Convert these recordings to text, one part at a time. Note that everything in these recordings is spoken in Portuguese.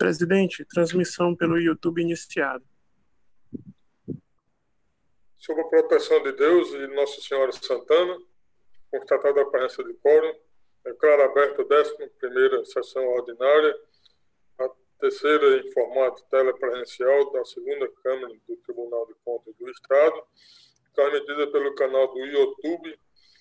Presidente, transmissão pelo YouTube iniciada. Sob a proteção de Deus e Nossa Senhora Santana, constatada a presença de quórum, declaro aberta a 11ª sessão ordinária, a terceira em formato telepresencial da segunda Câmara do Tribunal de Contas do Estado, transmitida pelo canal do YouTube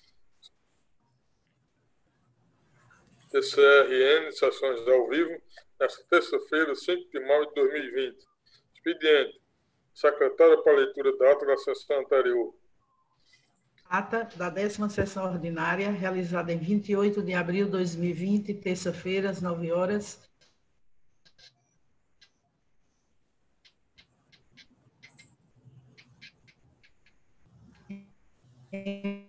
TCRN, sessões ao vivo, nesta terça-feira, 5 de maio de 2020. Expediente. Secretária para leitura da ata da sessão anterior. Ata da 10ª sessão ordinária, realizada em 28 de abril de 2020, terça-feira, às 9 horas. Em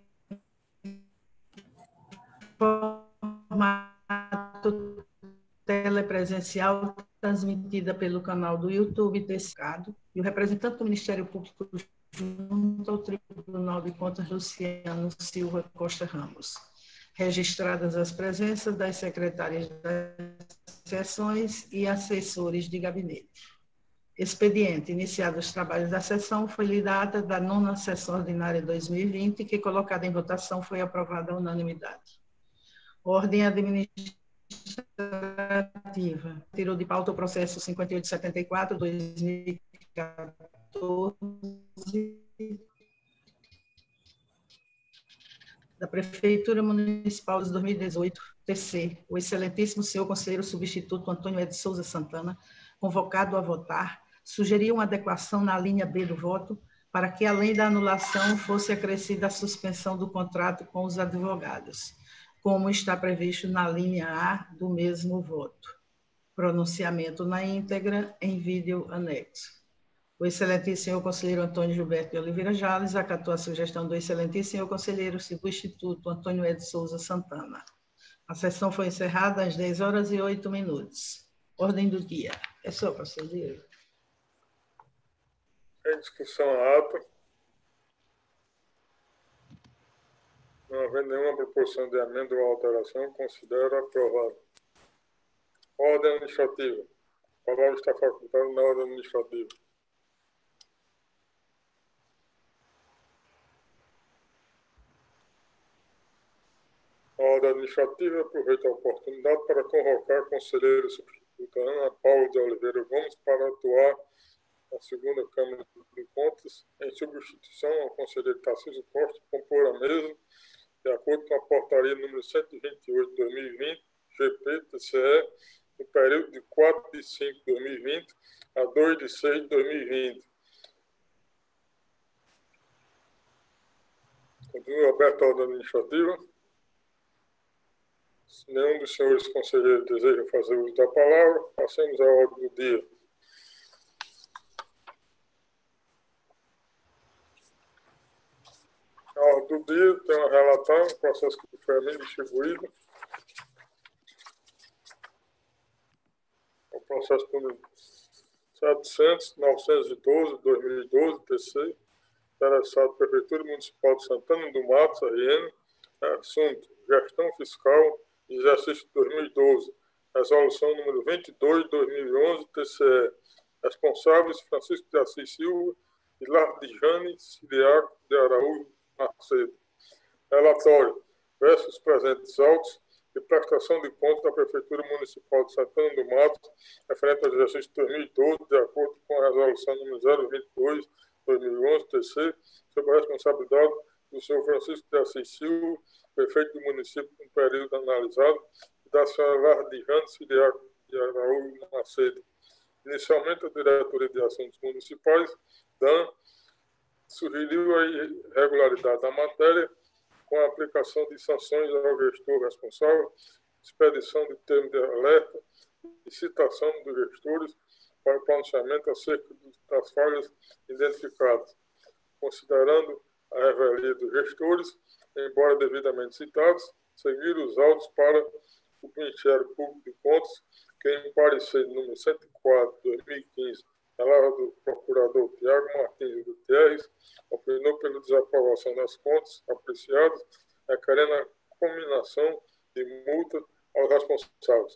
formato telepresencial, transmitida pelo canal do YouTube Descado, e o representante do Ministério Público junto ao Tribunal de Contas, Luciano Silva Costa Ramos. Registradas as presenças das secretárias das sessões e assessores de gabinete. Expediente. Iniciados os trabalhos da sessão, foi lida a ata da 9ª sessão ordinária de 2020, que, colocada em votação, foi aprovada à unanimidade. Ordem administrativa. Tirou de pauta o processo 5874/2014 da Prefeitura Municipal de 2018, TC, o excelentíssimo senhor conselheiro substituto Antônio Ed Souza Santana, convocado a votar, sugeriu uma adequação na linha B do voto, para que, além da anulação, fosse acrescida a suspensão do contrato com os advogados, como está previsto na linha A do mesmo voto. Pronunciamento na íntegra em vídeo anexo. O excelentíssimo senhor conselheiro Antônio Gilberto de Oliveira Jales acatou a sugestão do excelentíssimo senhor conselheiro substituto Antônio Ed Souza Santana. A sessão foi encerrada às 10h08. Ordem do dia. É só, conselheiro. Em discussão a ata. Não havendo nenhuma proposição de emenda ou alteração, considero aprovado. Ordem administrativa. A palavra está facultada na ordem administrativa. A ordem administrativa aproveita a oportunidade para convocar a conselheira substituta Ana Paula de Oliveira Gomes para atuar na segunda Câmara de Contas, em substituição ao conselheiro Tarcísio Costa, compor a mesa, de acordo com a portaria número 128 de 2020, GP-TCE, no período de 4 de 5 de 2020 a 2 de 6 de 2020. Continua aberta a ordem administrativa. Se nenhum dos senhores conselheiros deseja fazer uso da palavra, passemos à ordem do dia. A ordem do dia tem a relatar o processo que foi a mim distribuído. O processo número 700-912-2012, TC, interessado Prefeitura Municipal de Santana do Mato, RN, assunto: Gestão Fiscal de exercício 2012, resolução número 22/2011, TCE, responsáveis Francisco de Assis Silva e Lardijane Siriaco de Araújo Macedo. Relatório: versos presentes autos e prestação de contas da Prefeitura Municipal de Santana do Mato, referente ao exercício 2012, de acordo com a resolução número 022/2011, TC, sob a responsabilidade do senhor Francisco de Assis Silva, prefeito do município no período analisado, e da senhora Lardijane Siriaco de Araújo Macedo. Inicialmente, a Diretoria de Assuntos Municipais, DAN, sugeriu a irregularidade da matéria com a aplicação de sanções ao gestor responsável, expedição de termo de alerta e citação dos gestores para o pronunciamento acerca das falhas identificadas, considerando a revelia dos gestores, embora devidamente citados, seguir os autos para o Ministério Público de Contas, que em parecer número 104/2015, palavra do procurador Tiago Martins Gutierrez, opinou pela desaprovação das contas apreciadas, requerendo a cominação de multa aos responsáveis.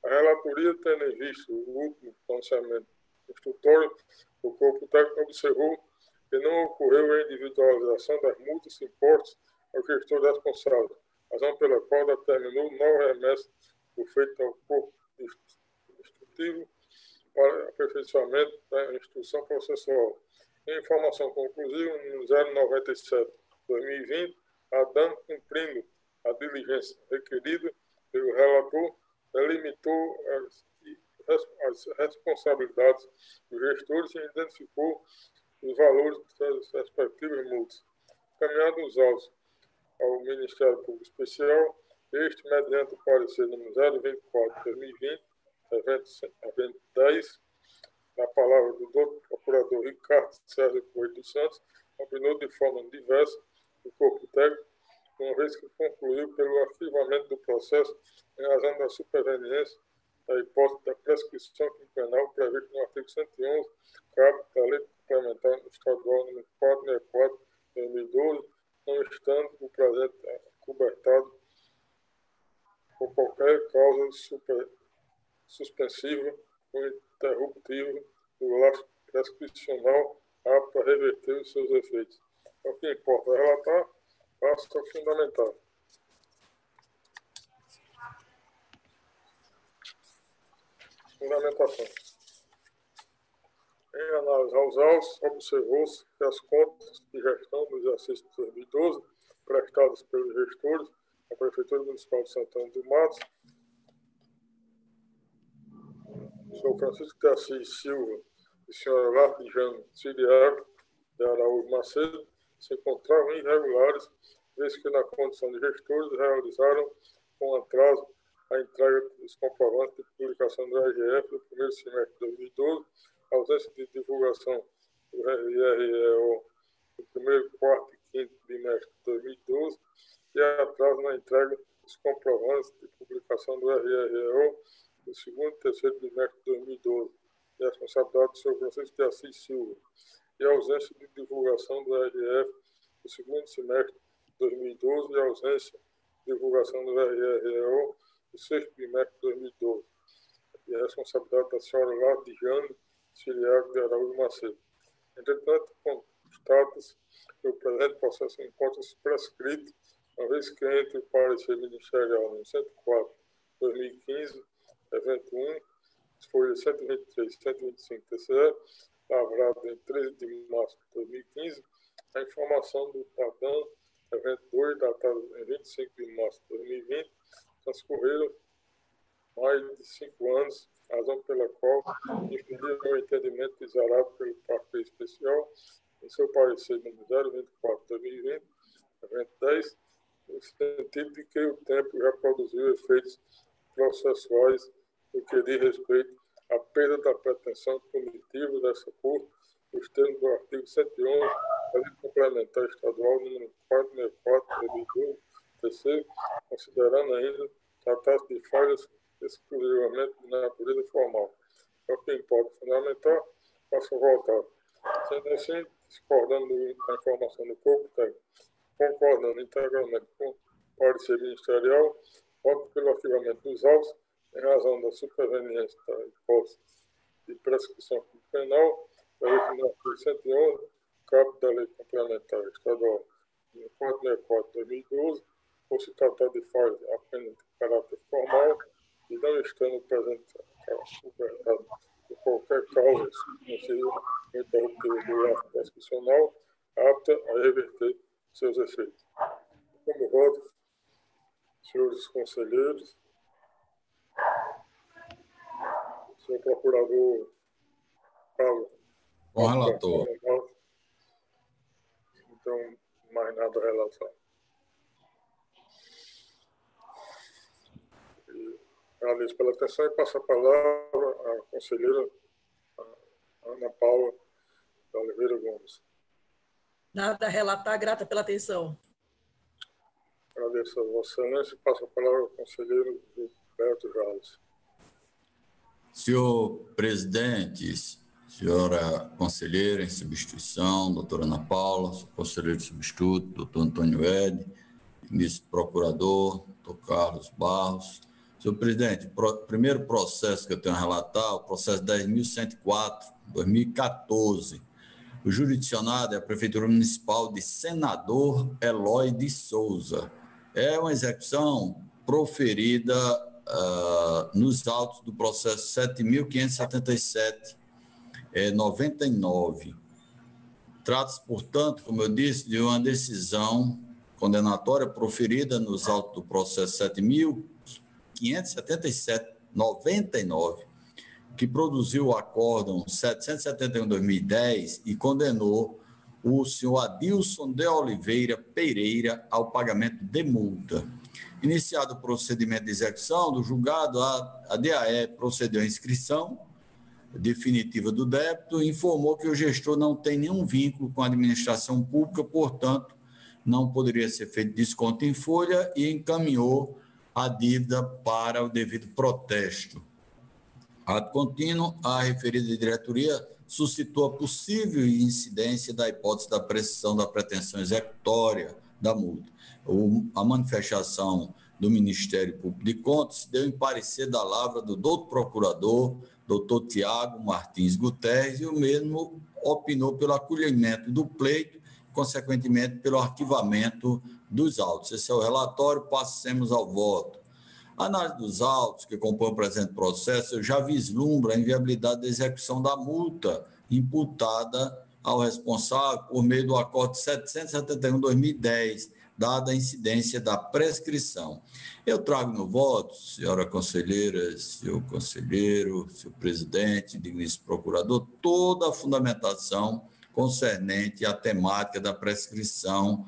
A relatoria, tendo em vista o último pronunciamento instrutório, o corpo técnico observou que não ocorreu a individualização das multas impostas ao gestor responsável, razão pela qual determinou não remessa do feito ao corpo instrutivo para aperfeiçoamento da instrução processual. Em informação conclusiva, no 097/2020, a DAN, cumprindo a diligência requerida pelo relator, delimitou as responsabilidades dos gestores e identificou os valores das respectivas multas. Encaminhado os autos ao Ministério Público Especial, este, mediante o parecer número 024/2020, evento 10, na palavra do Dr. Procurador Ricardo César Coelho dos Santos, opinou de forma diversa o corpo técnico, uma vez que concluiu pelo arquivamento do processo em razão da superveniência da hipótese da prescrição quinquenal prevista no artigo 111, cabo da Lei Complementar Estadual nº 464/2012, não estando o presente cobertado por qualquer causa suspensiva ou interruptiva do laço prescricional apto a reverter os seus efeitos. O que importa é relatar, basta fundamentar. Fundamentação. Em análise aos autos, observou-se que as contas de gestão do exercício de 2012, prestadas pelos gestores da Prefeitura Municipal de Santana do Mato, Sr. Francisco de Assis Silva e Sra. Latijano Ciriaco de Araújo Macedo, se encontravam irregulares, vez que, na condição de gestores, realizaram com atraso a entrega dos comprovantes de publicação do RGF no primeiro semestre de 2012, a ausência de divulgação do RREO no primeiro, quarto e quinto trimestre de 2012 e atraso na entrega dos comprovantes de publicação do RREO no segundo e terceiro trimestre de 2012, de responsabilidade do Sr. Francisco de Assis Silva, e a ausência de divulgação do RF no segundo semestre de 2012 e a ausência de divulgação do RREO no sexto trimestre de 2012, e a responsabilidade da Sra. Latijano Ciriaco de Araújo Macedo. Entretanto, constata-se que o presente processo encontra-se prescrito, uma vez que entre o parecer ministerial no 104/2015, evento 1, folha 123 e 125 TCE, lavrado em 13 de março de 2015, a informação do TADAN, evento 2, datado em 25 de março de 2020, transcorreram mais de 5 anos, razão pela qual defendia o entendimento exarado pelo Parque Especial, em seu parecer número 024/2020, evento 10, no sentido de que o tempo já produziu efeitos processuais no que diz respeito à perda da pretensão punitiva dessa Corte, nos termos do artigo 111 da Lei Complementar Estadual número 464/2012, TC, considerando ainda tratar-se de falhas exclusivamente de natureza formal. É o que importa fundamentar, passo a voltar. Sendo assim, discordando da informação do corpo técnico, concordando integralmente com o parecer ministerial, voto pelo arquivamento dos autos em razão da superveniência da hipótese de prescrição penal, prevista no artigo 111, cabo da Lei Complementar Estadual número 464/2012, por se tratar de falhas apenas de caráter formal e não estando presente cobertado por qualquer causa substantiva interruptiva do laço prescricional apta a reverter seus efeitos. Como voto, senhores conselheiros, senhor procurador Paulo. Com relator. Então, mais nada a relatar. Agradeço pela atenção e passo a palavra à conselheira Ana Paula da Oliveira Gomes. Nada a relatar, grata pela atenção. Agradeço a Vossa Excelência e passo a palavra ao conselheiro Roberto Jales. Senhor presidente, senhora conselheira em substituição, doutora Ana Paula, conselheiro substituto, doutor Antônio Ed, vice-procurador, doutor Carlos Barros, Senhor presidente, o primeiro processo que eu tenho a relatar, o processo 10.104, 2014. O jurisdicionado é a Prefeitura Municipal de Senador Eloy de Souza. É uma execução proferida nos autos do processo 7.577/99. Trata-se, portanto, como eu disse, de uma decisão condenatória proferida nos autos do processo 7.577/99, que produziu o acórdão 771/2010 e condenou o senhor Adilson de Oliveira Pereira ao pagamento de multa. Iniciado o procedimento de execução do julgado, a DAE procedeu à inscrição definitiva do débito e informou que o gestor não tem nenhum vínculo com a administração pública, portanto, não poderia ser feito desconto em folha e encaminhou a dívida para o devido protesto. Ato contínuo, a referida diretoria suscitou a possível incidência da hipótese da prescrição da pretensão executória da multa. A manifestação do Ministério Público de Contas deu em parecer da lavra do doutor procurador, doutor Tiago Martins Guterres, e o mesmo opinou pelo acolhimento do pleito, consequentemente pelo arquivamento dos autos. Esse é o relatório, passemos ao voto. A análise dos autos que compõem o presente processo já vislumbra a inviabilidade da execução da multa imputada ao responsável por meio do acórdão 771/2010, dada a incidência da prescrição. Eu trago no voto, senhora conselheira, senhor conselheiro, senhor presidente, digníssimo procurador, toda a fundamentação concernente à temática da prescrição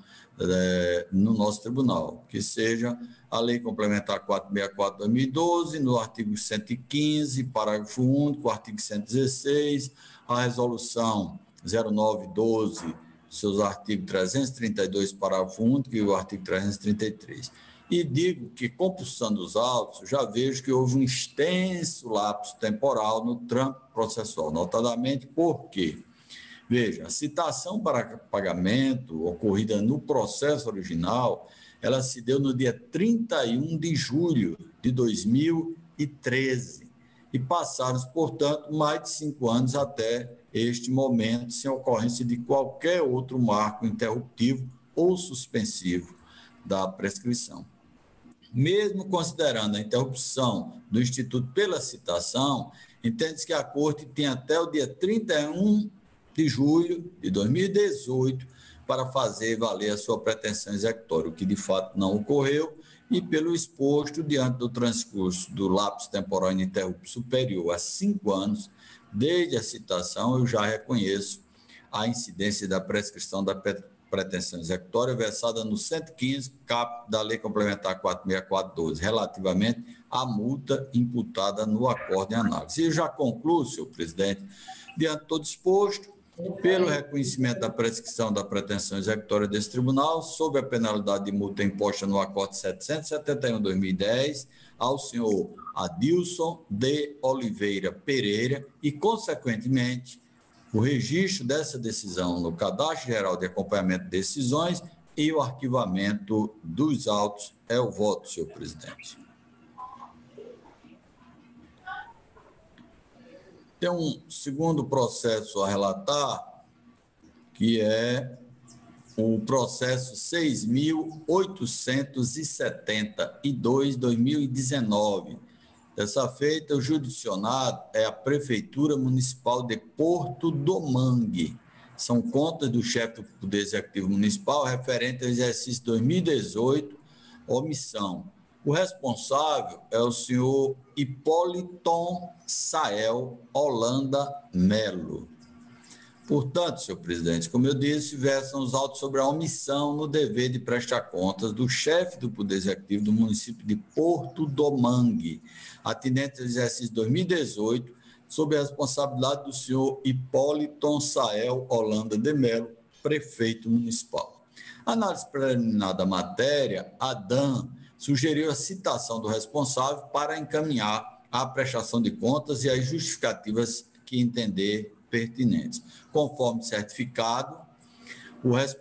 no nosso tribunal, que seja a Lei Complementar 464/2012, no artigo 115, parágrafo único, artigo 116, a Resolução 0912, seus artigos 332, parágrafo único, e o artigo 333. E digo que, compulsando os autos, já vejo que houve um extenso lapso temporal no trâmite processual, notadamente porque, veja, a citação para pagamento ocorrida no processo original, ela se deu no dia 31 de julho de 2013 e passaram, portanto, mais de 5 anos até este momento, sem ocorrência de qualquer outro marco interruptivo ou suspensivo da prescrição. Mesmo considerando a interrupção do Instituto pela citação, entende-se que a Corte tem até o dia 31 de julho de 2018 para fazer valer a sua pretensão executória, o que de fato não ocorreu, e pelo exposto, diante do transcurso do lapso temporal ininterrupto superior a 5 anos, desde a citação, eu já reconheço a incidência da prescrição da pretensão executória versada no 115, caput da Lei Complementar 464/12, relativamente à multa imputada no acórdão em análise. E eu já concluo, senhor presidente, diante de todo exposto, pelo reconhecimento da prescrição da pretensão executória desse tribunal, sob a penalidade de multa imposta no acórdão 771/2010, ao senhor Adilson de Oliveira Pereira e, consequentemente, o registro dessa decisão no Cadastro Geral de Acompanhamento de Decisões e o arquivamento dos autos. É o voto, senhor presidente. Tem um segundo processo a relatar, que é o processo 6.872/2019. Dessa feita, o jurisdicionado é a Prefeitura Municipal de Porto do Mangue. São contas do chefe do Poder Executivo Municipal referente ao exercício 2018, omissão. O responsável é o senhor Hipólito Sael Holanda Melo. Portanto, senhor presidente, como eu disse, versam os autos sobre a omissão no dever de prestar contas do chefe do Poder Executivo do município de Porto do Mangue, atendente ao exercício 2018, sob a responsabilidade do senhor Hipólito Sael Holanda de Melo, prefeito municipal. A análise preliminar da matéria, a DAN sugeriu a citação do responsável para encaminhar a prestação de contas e as justificativas que entender pertinentes. Conforme certificado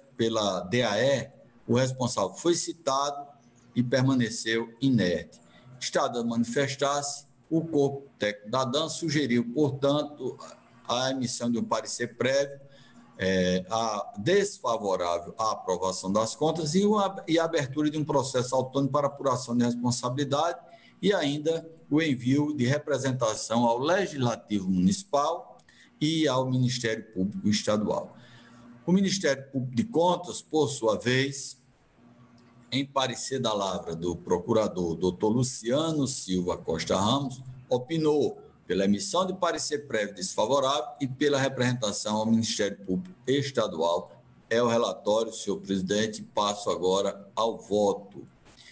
pela DAE, o responsável foi citado e permaneceu inerte. Estado a manifestar-se, o corpo técnico da ADAM sugeriu, portanto, a emissão de um parecer prévio desfavorável à aprovação das contas e a abertura de um processo autônomo para apuração de responsabilidade e ainda o envio de representação ao Legislativo Municipal e ao Ministério Público Estadual. O Ministério Público de Contas, por sua vez, em parecer da lavra do procurador Dr. Luciano Silva Costa Ramos, opinou pela emissão de parecer prévio desfavorável e pela representação ao Ministério Público Estadual. É o relatório, senhor presidente. Passo agora ao voto.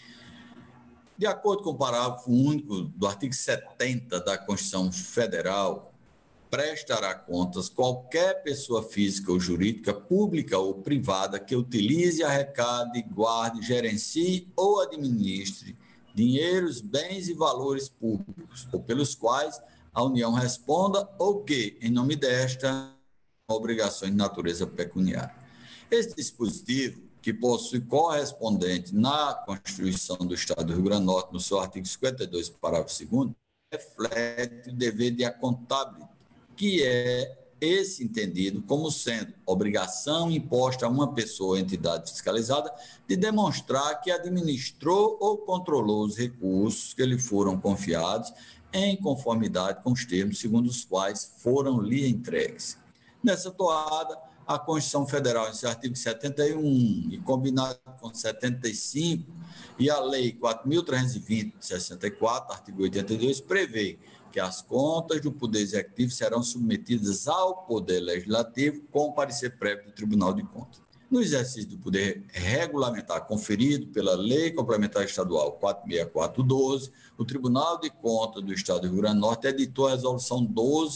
De acordo com o parágrafo único do artigo 70 da Constituição Federal, prestará contas qualquer pessoa física ou jurídica, pública ou privada, que utilize, arrecade, guarde, gerencie ou administre dinheiros, bens e valores públicos, ou pelos quais a União responda ou que, em nome desta, obrigações de natureza pecuniária. Esse dispositivo, que possui correspondente na Constituição do Estado do Rio Grande do Norte, no seu artigo 52, parágrafo 2º, reflete o dever de accountability, que é esse entendido como sendo obrigação imposta a uma pessoa ou entidade fiscalizada de demonstrar que administrou ou controlou os recursos que lhe foram confiados em conformidade com os termos segundo os quais foram lhe entregues. Nessa toada, a Constituição Federal, em seu artigo 71, e combinado com 75, e a Lei 4.320, de 64, artigo 82, prevê que as contas do Poder Executivo serão submetidas ao Poder Legislativo com parecer prévio do Tribunal de Contas. No exercício do poder regulamentar conferido pela Lei Complementar Estadual 464/12, o Tribunal de Contas do Estado do Rio Grande do Norte editou a Resolução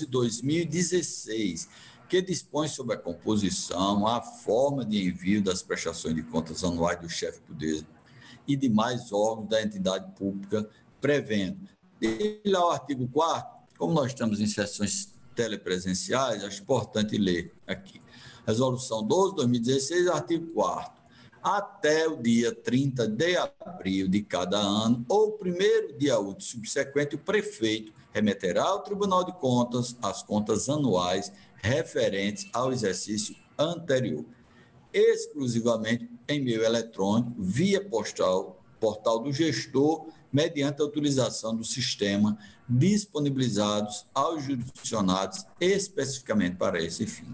12/2016, que dispõe sobre a composição, a forma de envio das prestações de contas anuais do chefe do poder e demais órgãos da entidade pública, prevendo. E lá o artigo 4º, como nós estamos em sessões telepresenciais, acho importante ler aqui. Resolução 12/2016, artigo 4º. Até o dia 30 de abril de cada ano ou primeiro dia útil subsequente, o prefeito remeterá ao Tribunal de Contas as contas anuais referentes ao exercício anterior, exclusivamente em meio eletrônico, via portal do gestor, mediante a utilização do sistema disponibilizados aos jurisdicionados especificamente para esse fim.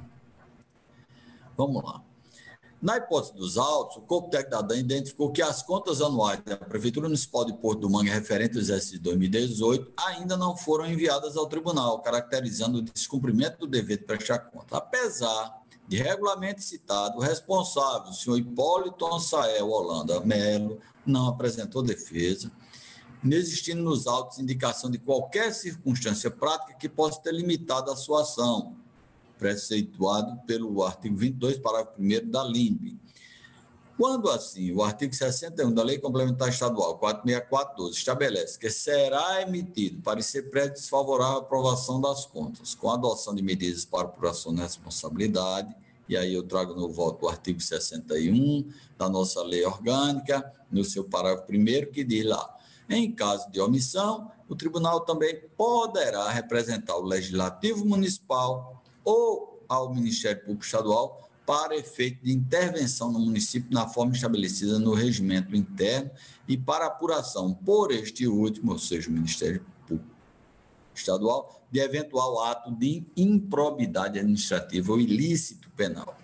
Vamos lá. Na hipótese dos autos, o Corpo Técnico da ADAM identificou que as contas anuais da Prefeitura Municipal de Porto do Mangue referente ao exercício de 2018 ainda não foram enviadas ao tribunal, caracterizando o descumprimento do dever de prestar conta. Apesar de regularmente citado, o responsável, o senhor Hipólito Ansael Holanda Melo, não apresentou defesa, inexistindo nos autos indicação de qualquer circunstância prática que possa ter limitado a sua ação, preceituado pelo artigo 22, parágrafo 1º da LIMB. Quando assim, o artigo 61 da Lei Complementar Estadual 464/12 estabelece que será emitido parecer prévio desfavorável à aprovação das contas, com a adoção de medidas para apuração da responsabilidade, e aí eu trago no voto o artigo 61 da nossa lei orgânica, no seu parágrafo 1º, que diz lá: em caso de omissão, o tribunal também poderá representar o Legislativo Municipal ou ao Ministério Público Estadual para efeito de intervenção no município na forma estabelecida no regimento interno e para apuração por este último, ou seja, o Ministério Público Estadual, de eventual ato de improbidade administrativa ou ilícito penal.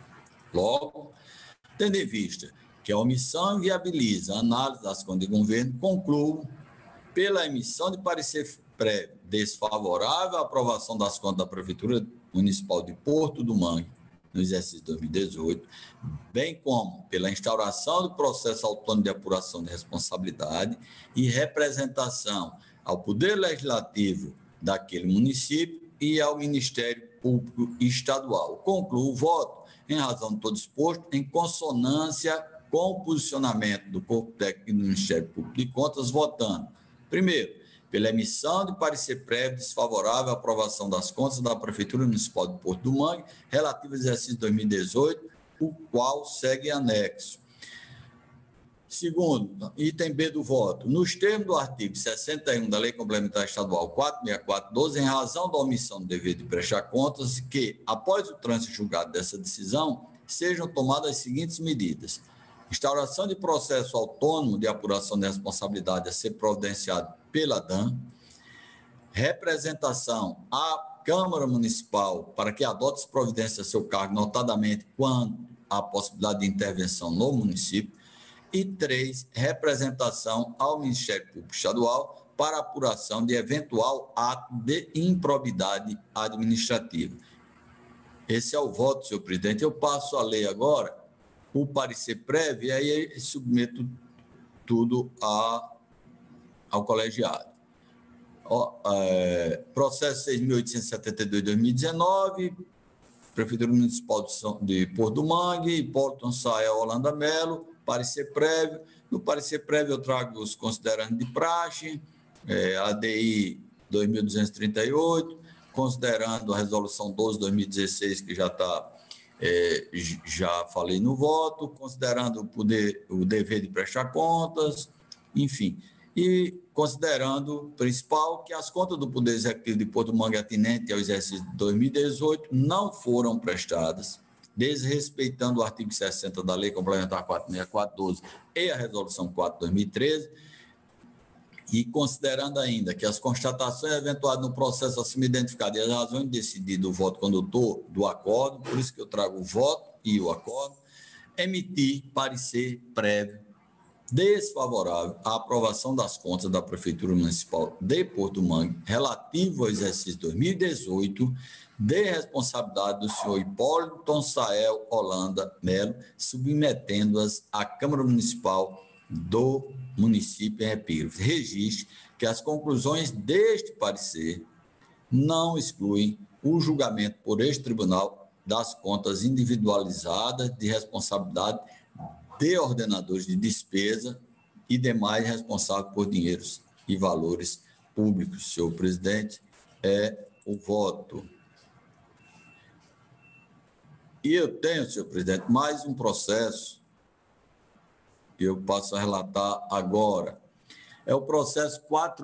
Logo, tendo em vista que a omissão inviabiliza a análise das contas de governo, concluo pela emissão de parecer prévio desfavorável à aprovação das contas da Prefeitura Municipal de Porto do Mangue no exercício de 2018, bem como pela instauração do processo autônomo de apuração de responsabilidade e representação ao Poder Legislativo daquele município e ao Ministério Público Estadual. Concluo o voto em razão de todo exposto, em consonância com o posicionamento do Corpo Técnico do Ministério Público de Contas, votando, primeiro, pela emissão de parecer prévio desfavorável à aprovação das contas da Prefeitura Municipal de Porto do Mangue, relativo ao exercício 2018, o qual segue anexo. Segundo, item B do voto. Nos termos do artigo 61 da Lei Complementar Estadual 464/12, em razão da omissão do dever de prestar contas, que, após o trânsito julgado dessa decisão, sejam tomadas as seguintes medidas: instauração de processo autônomo de apuração de responsabilidade a ser providenciado pela DAN, representação à Câmara Municipal para que adote as providências a seu cargo, notadamente quando há possibilidade de intervenção no município, e 3, representação ao Ministério Público Estadual para apuração de eventual ato de improbidade administrativa. Esse é o voto, senhor presidente. Eu passo a ler agora o parecer prévio e aí submeto tudo ao colegiado. Processo 6.872/2019, Prefeitura Municipal de Porto do Mangue, Hipólito Sael Holanda Melo, parecer prévio. No parecer prévio eu trago os considerandos de praxe, ADI 2238, considerando a resolução 12/2016, que já está, já falei no voto, considerando o dever de prestar contas, enfim. E considerando, principal, que as contas do Poder Executivo de Porto do Mangue atinente ao exercício de 2018 não foram prestadas, desrespeitando o artigo 60 da Lei Complementar 464/12 e a Resolução 4/2013, e considerando ainda que as constatações eventuadas no processo acima identificado e as razões de decidir do voto condutor do acordo, por isso que eu trago o voto e o acordo, emitir parecer prévio desfavorável à aprovação das contas da Prefeitura Municipal de Porto do Mangue relativo ao exercício 2018, de responsabilidade do senhor Hipólito Sael Holanda Melo, submetendo-as à Câmara Municipal do município em epígrafe. Registre que as conclusões deste parecer não excluem o julgamento por este tribunal das contas individualizadas de responsabilidade de ordenadores de despesa e demais responsáveis por dinheiros e valores públicos. Senhor presidente, é o voto. E eu tenho, senhor presidente, mais um processo que eu passo a relatar agora. É o processo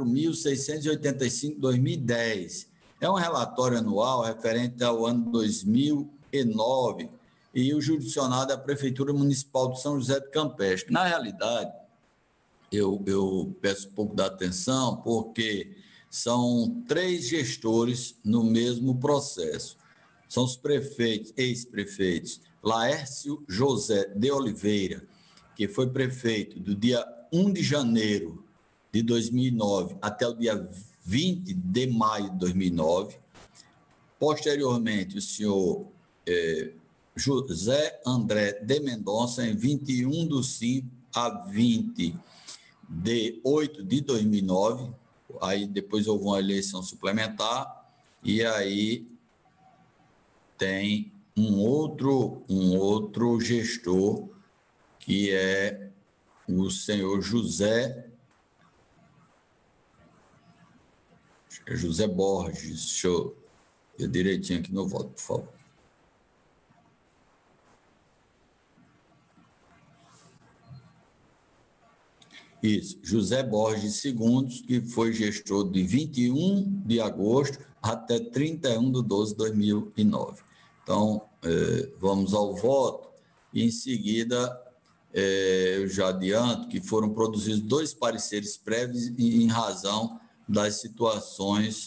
4.685/2010. É um relatório anual referente ao ano 2009, e o jurisdicionado é a Prefeitura Municipal de São José do Campestre. Na realidade, eu peço um pouco da atenção, porque são 3 gestores no mesmo processo. São os prefeitos, ex-prefeitos, Laércio José de Oliveira, que foi prefeito do dia 1 de janeiro de 2009 até o dia 20 de maio de 2009. Posteriormente, o senhor José André de Mendonça, em 21/5 a 20/8 de 2009. Aí depois houve uma eleição suplementar, e aí tem um outro gestor, que é o senhor José Borges. Deixa eu ver direitinho aqui no voto, por favor. Isso, José Borges II, que foi gestor de 21 de agosto até 31/12/2009. Então, vamos ao voto, e em seguida eu já adianto que foram produzidos 2 pareceres prévios em razão das situações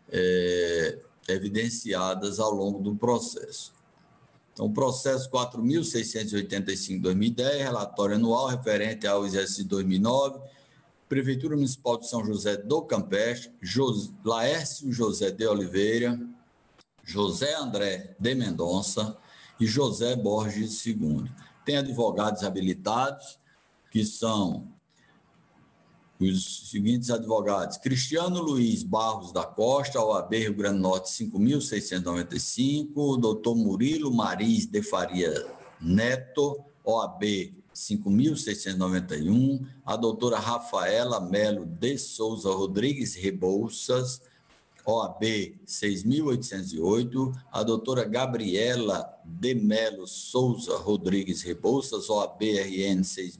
evidenciadas ao longo do processo. Então, processo 4.685/2010, relatório anual referente ao exercício 2009, Prefeitura Municipal de São José do Campestre, Laércio José de Oliveira, José André de Mendonça e José Borges II. Tem advogados habilitados, que são os seguintes advogados: Cristiano Luiz Barros da Costa, OAB Rio Grande do Norte 5.695, doutor Murilo Mariz de Faria Neto, OAB 5.691, a doutora Rafaela Melo de Souza Rodrigues Rebouças, OAB 6.808, a doutora Gabriela de Melo Souza Rodrigues Rebouças, OAB-RN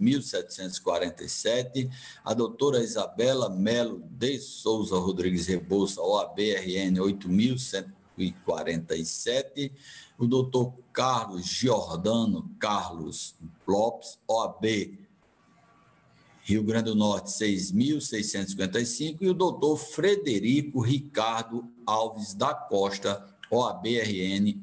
6.747, a doutora Isabela Melo de Souza Rodrigues Rebouças, OAB-RN 8.147, o doutor Carlos Giordano Carlos Lopes, OAB Rio Grande do Norte, 6.655, e o doutor Frederico Ricardo Alves da Costa, OAB-RN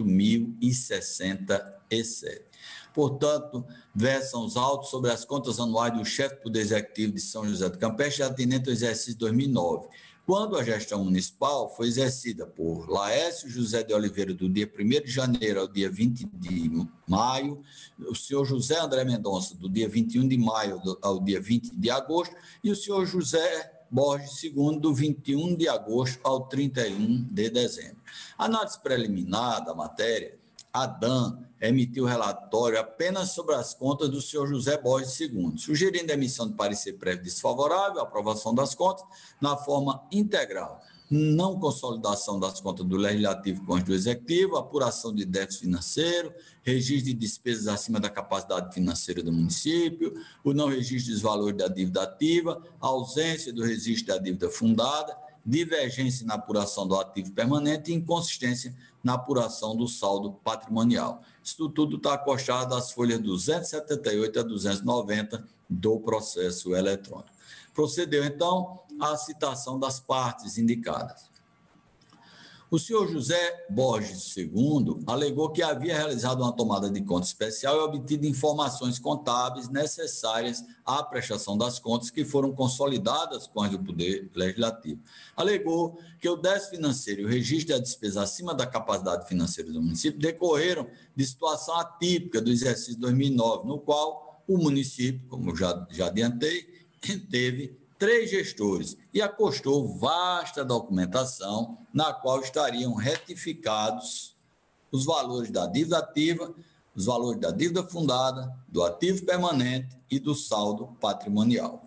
8.067. Portanto, versam os autos sobre as contas anuais do chefe do Poder Executivo de São José do Campeche, atinente ao exercício 2009, quando a gestão municipal foi exercida por Laércio José de Oliveira, do dia 1º de janeiro ao dia 20 de maio, o senhor José André Mendonça, do dia 21 de maio ao dia 20 de agosto, e o senhor José Borges II, do 21 de agosto ao 31 de dezembro. A análise preliminar da matéria, a DAN emitiu relatório apenas sobre as contas do senhor José Borges II, sugerindo a emissão de parecer prévio desfavorável à aprovação das contas na forma integral, não consolidação das contas do Legislativo com as do Executivo, apuração de déficit financeiro, registro de despesas acima da capacidade financeira do município, o não registro dos valores da dívida ativa, a ausência do registro da dívida fundada, divergência na apuração do ativo permanente e inconsistência na apuração do saldo patrimonial. Isso tudo está acostado às folhas 278 a 290 do processo eletrônico. Procedeu, então, à citação das partes indicadas. O senhor José Borges II alegou que havia realizado uma tomada de conta especial e obtido informações contábeis necessárias à prestação das contas que foram consolidadas com as do Poder Legislativo. Alegou que o déficit financeiro e o registro da despesa acima da capacidade financeira do município decorreram de situação atípica do exercício 2009, no qual o município, como já adiantei, teve 3 gestores e acostou vasta documentação na qual estariam retificados os valores da dívida ativa, os valores da dívida fundada, do ativo permanente e do saldo patrimonial.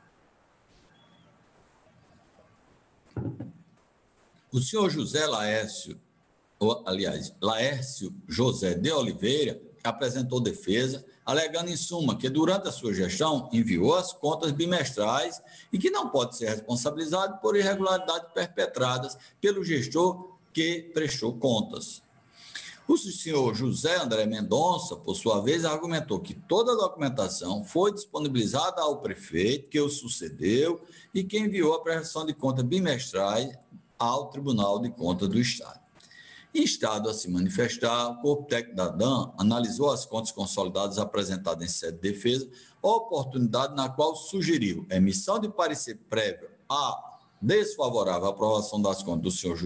O senhor Laércio José de Oliveira apresentou defesa, alegando em suma que durante a sua gestão enviou as contas bimestrais e que não pode ser responsabilizado por irregularidades perpetradas pelo gestor que prestou contas. O senhor José André Mendonça, por sua vez, argumentou que toda a documentação foi disponibilizada ao prefeito que o sucedeu e que enviou a prestação de contas bimestrais ao Tribunal de Contas do Estado. Instado a se manifestar, o corpo técnico da DAN analisou as contas consolidadas apresentadas em sede de defesa, oportunidade na qual sugeriu a emissão de parecer prévio à desfavorável aprovação das contas do senhor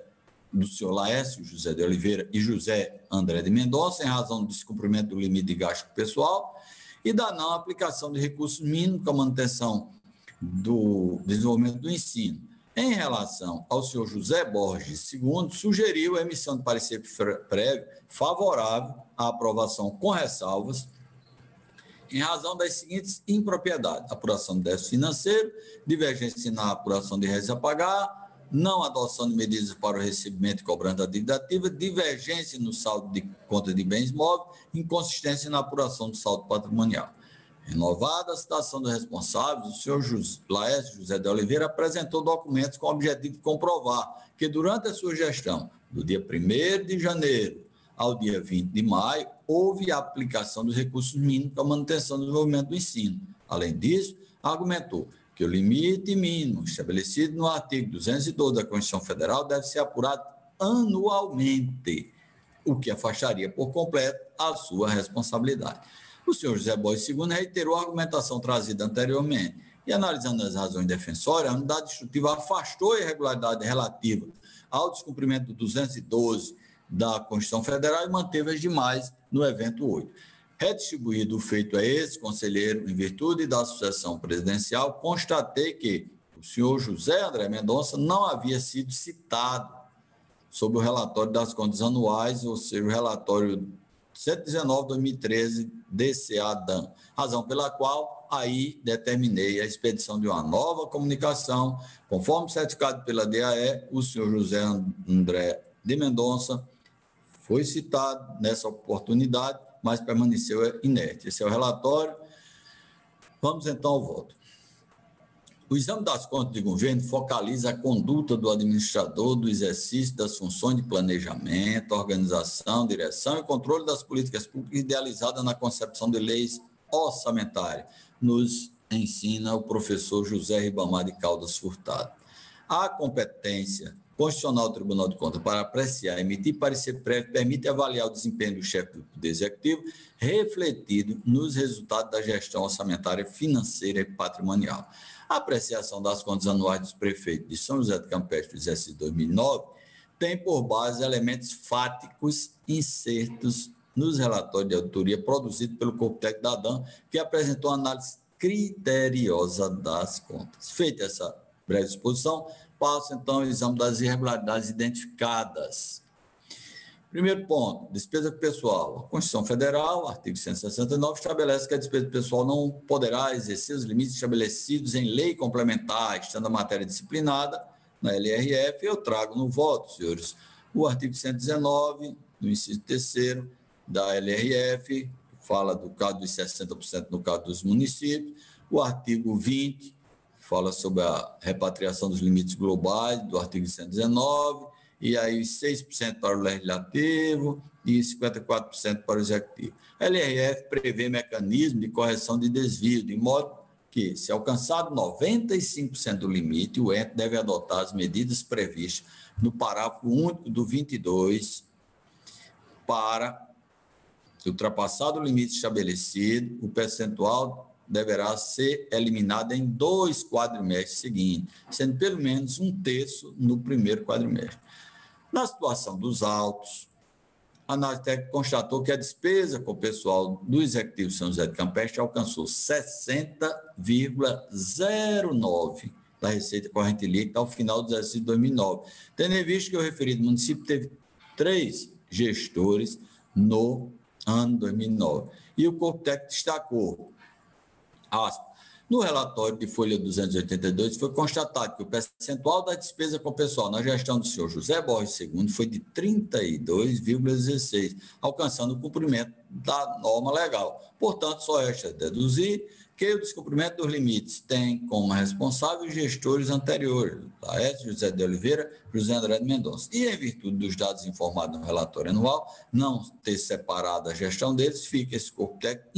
Laércio José de Oliveira e José André de Mendonça, em razão do descumprimento do limite de gasto pessoal, e da não aplicação de recursos mínimos para a manutenção do desenvolvimento do ensino. Em relação ao senhor José Borges II, sugeriu a emissão de parecer prévio favorável à aprovação com ressalvas, em razão das seguintes impropriedades: apuração de déficit financeiro, divergência na apuração de réis a pagar, não adoção de medidas para o recebimento e cobrança da dívida ativa, divergência no saldo de conta de bens móveis, inconsistência na apuração do saldo patrimonial. Renovada a citação dos responsáveis, o senhor Laércio José de Oliveira apresentou documentos com o objetivo de comprovar que durante a sua gestão, do dia 1º de janeiro ao dia 20 de maio, houve a aplicação dos recursos mínimos para a manutenção do desenvolvimento do ensino. Além disso, argumentou que o limite mínimo estabelecido no artigo 212 da Constituição Federal deve ser apurado anualmente, o que afastaria por completo a sua responsabilidade. O senhor José Borges II reiterou a argumentação trazida anteriormente e, analisando as razões defensórias, a unidade instrutiva afastou a irregularidade relativa ao descumprimento do 212 da Constituição Federal e manteve as demais no evento 8. Redistribuído o feito a esse conselheiro, em virtude da sucessão presidencial, constatei que o senhor José André Mendonça não havia sido citado sobre o relatório das contas anuais, ou seja, o relatório 119/2013 DCA-DAN, razão pela qual aí determinei a expedição de uma nova comunicação, conforme certificado pela DAE, o senhor José André de Mendonça foi citado nessa oportunidade, mas permaneceu inerte. Esse é o relatório. Vamos então ao voto. O exame das contas de governo focaliza a conduta do administrador do exercício das funções de planejamento, organização, direção e controle das políticas públicas idealizadas na concepção de leis orçamentárias, nos ensina o professor José Ribamar de Caldas Furtado. A competência constitucional do Tribunal de Contas para apreciar e emitir parecer prévio permite avaliar o desempenho do chefe do Poder Executivo refletido nos resultados da gestão orçamentária, financeira e patrimonial. A apreciação das contas anuais dos prefeitos de São José do Campestre do exercício 2009 tem por base elementos fáticos insertos nos relatórios de auditoria produzidos pelo Corpo Técnico da ADAM, que apresentou uma análise criteriosa das contas. Feita essa breve exposição, passo então ao exame das irregularidades identificadas. Primeiro ponto, despesa pessoal. A Constituição Federal, artigo 169, estabelece que a despesa pessoal não poderá exercer os limites estabelecidos em lei complementar, estando a matéria disciplinada na LRF. Eu trago no voto, senhores, o artigo 119, no inciso 3º da LRF, fala do caso dos 60% no caso dos municípios, o artigo 20, fala sobre a repatriação dos limites globais, do artigo 119, e aí 6% para o Legislativo e 54% para o Executivo. A LRF prevê mecanismo de correção de desvio, de modo que, se alcançado 95% do limite, o ente deve adotar as medidas previstas no parágrafo único do 22 para, ultrapassado o limite estabelecido, o percentual deverá ser eliminado em 2 quadrimestres seguintes, sendo pelo menos 1/3 no primeiro quadrimestre. Na situação dos autos, a análise técnica constatou que a despesa com o pessoal do Executivo São José do Campestre alcançou 60,09% da receita corrente líquida ao final do exercício de 2009, tendo em vista que o referido município teve 3 gestores no ano 2009. E o Corpo Técnico destacou, aspas, no relatório de folha 282, foi constatado que o percentual da despesa com o pessoal na gestão do senhor José Borges II foi de 32,16%, alcançando o cumprimento da norma legal. Portanto, só resta deduzir que o descumprimento dos limites tem como responsáveis gestores anteriores, Laércio José de Oliveira, José André de Mendonça. E, em virtude dos dados informados no relatório anual, não ter separado a gestão deles, fica esse corpo técnico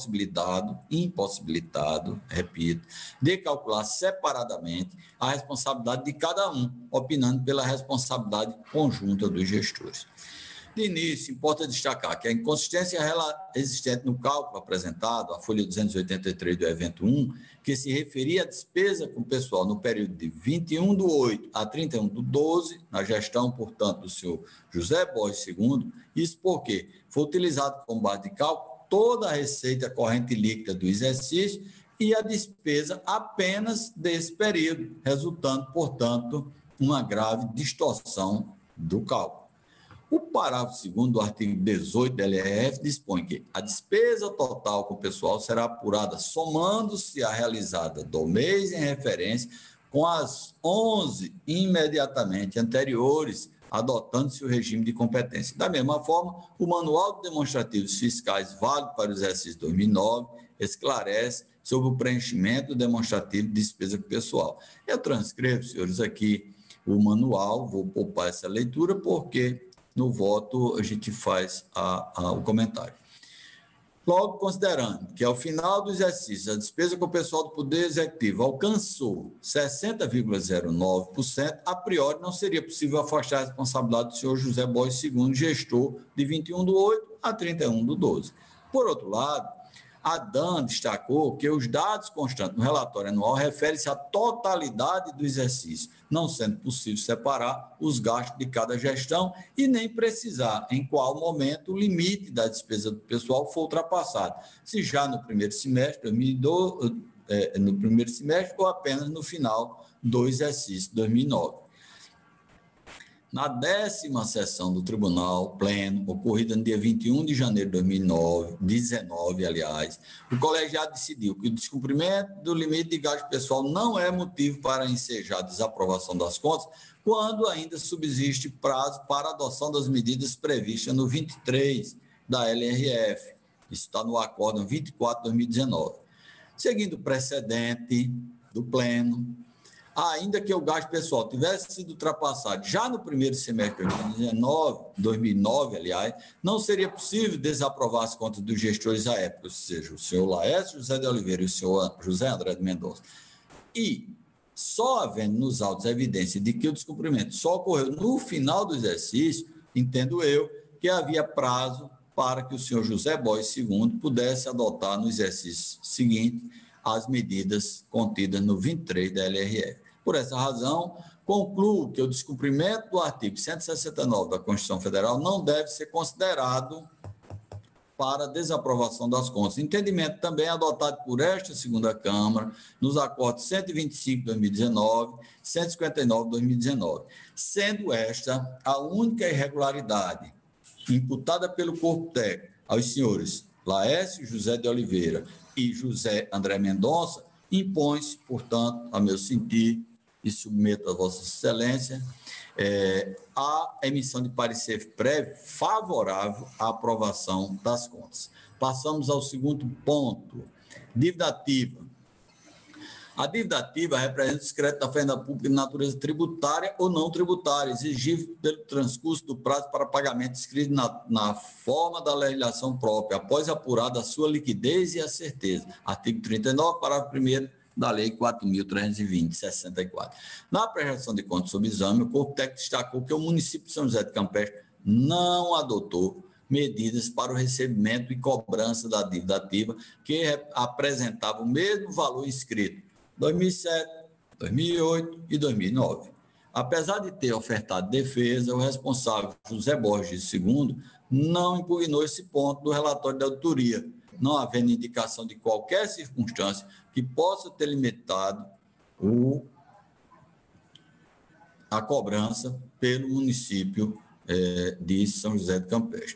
impossibilitado, repito, de calcular separadamente a responsabilidade de cada um, opinando pela responsabilidade conjunta dos gestores. De início, importa destacar que a inconsistência existente no cálculo apresentado, a folha 283 do evento 1, que se referia à despesa com o pessoal no período de 21/8 a 31/12, na gestão, portanto, do senhor José Borges II, isso porque foi utilizado como base de cálculo toda a receita corrente líquida do exercício e a despesa apenas desse período, resultando, portanto, uma grave distorção do cálculo. O parágrafo 2º do artigo 18 da LRF dispõe que a despesa total com o pessoal será apurada somando-se a realizada do mês em referência com as 11 imediatamente anteriores, adotando-se o regime de competência. Da mesma forma, o Manual de Demonstrativos Fiscais válido para o exercício 2009 esclarece sobre o preenchimento demonstrativo de despesa com o pessoal. Eu transcrevo, senhores, aqui o manual, vou poupar essa leitura porque no voto a gente faz o comentário. Logo, considerando que ao final do exercício a despesa com o pessoal do Poder Executivo alcançou 60,09%, a priori não seria possível afastar a responsabilidade do senhor José Borges II, gestor de 21/8 a 31/12. Por outro lado, a DAN destacou que os dados constantes no relatório anual referem-se à totalidade do exercício, não sendo possível separar os gastos de cada gestão e nem precisar em qual momento o limite da despesa do pessoal for ultrapassado, se já no primeiro semestre 2012, no primeiro semestre ou apenas no final do exercício 2009. Na 10ª sessão do Tribunal Pleno, ocorrida no dia 21 de janeiro de 2019, o colegiado decidiu que o descumprimento do limite de gasto pessoal não é motivo para ensejar a desaprovação das contas, quando ainda subsiste prazo para a adoção das medidas previstas no 23 da LRF. Isso está no Acórdão 24 de 2019. Seguindo o precedente do Pleno, ainda que o gasto pessoal tivesse sido ultrapassado já no primeiro semestre de 2009, não seria possível desaprovar as contas dos gestores à época, ou seja, o senhor Laércio José de Oliveira e o senhor José André de Mendonça. E só havendo nos autos evidência de que o descumprimento só ocorreu no final do exercício, entendo eu que havia prazo para que o senhor José Bois II pudesse adotar no exercício seguinte as medidas contidas no 23 da LRF. Por essa razão, concluo que o descumprimento do artigo 169 da Constituição Federal não deve ser considerado para desaprovação das contas. Entendimento também adotado por esta segunda Câmara nos acordos 125 de 2019 e 159 de 2019, sendo esta a única irregularidade imputada pelo corpo técnico aos senhores Laércio José de Oliveira e José André Mendonça, impõe-se, portanto, a meu sentir, e submeto a Vossa Excelência, a emissão de parecer prévio favorável à aprovação das contas. Passamos ao segundo ponto, dívida ativa. A dívida ativa representa os créditos da fazenda pública de natureza tributária ou não tributária, exigível pelo transcurso do prazo para pagamento inscrito na forma da legislação própria, após apurada a sua liquidez e a certeza. Artigo 39, parágrafo 1º da Lei 4.320, 64. Na prestação de contas sob exame, o corpo técnico destacou que o município de São José do Campestre não adotou medidas para o recebimento e cobrança da dívida ativa que apresentava o mesmo valor inscrito 2007, 2008 e 2009. Apesar de ter ofertado defesa, o responsável, José Borges II, não impugnou esse ponto do relatório de auditoria, não havendo indicação de qualquer circunstância que possa ter limitado a cobrança pelo município de São José do Campestre.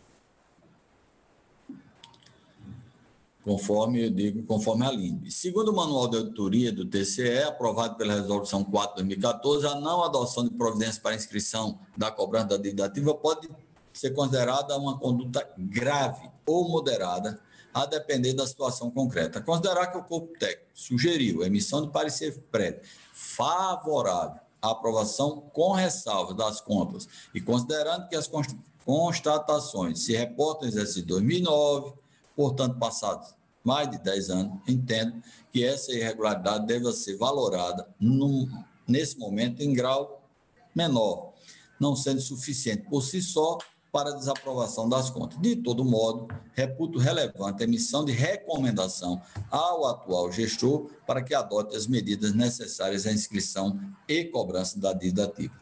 Conforme a LINB. Segundo o Manual de Auditoria do TCE, aprovado pela Resolução 4 de 2014, a não adoção de providências para inscrição da cobrança da dívida ativa pode ser considerada uma conduta grave ou moderada, a depender da situação concreta. Considerar que o corpo técnico sugeriu a emissão de parecer prévio favorável à aprovação com ressalva das contas e considerando que as constatações se reportam no exercício de 2009, portanto, passados mais de 10 anos, entendo que essa irregularidade deve ser valorada nesse momento em grau menor, não sendo suficiente por si só para a desaprovação das contas. De todo modo, reputo relevante a emissão de recomendação ao atual gestor para que adote as medidas necessárias à inscrição e cobrança da dívida ativa.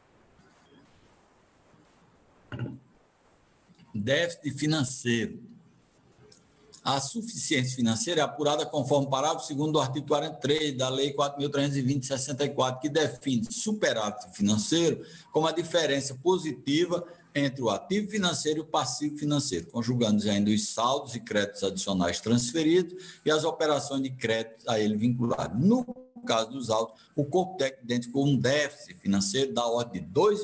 Déficit financeiro. A suficiência financeira é apurada conforme o parágrafo 2º do artigo 43 da Lei 4.320, 64, que define superávit financeiro como a diferença positiva entre o ativo financeiro e o passivo financeiro, conjugando ainda os saldos e créditos adicionais transferidos e as operações de crédito a ele vinculadas. No caso dos autos, o corpo técnico identificou um déficit financeiro da ordem de R$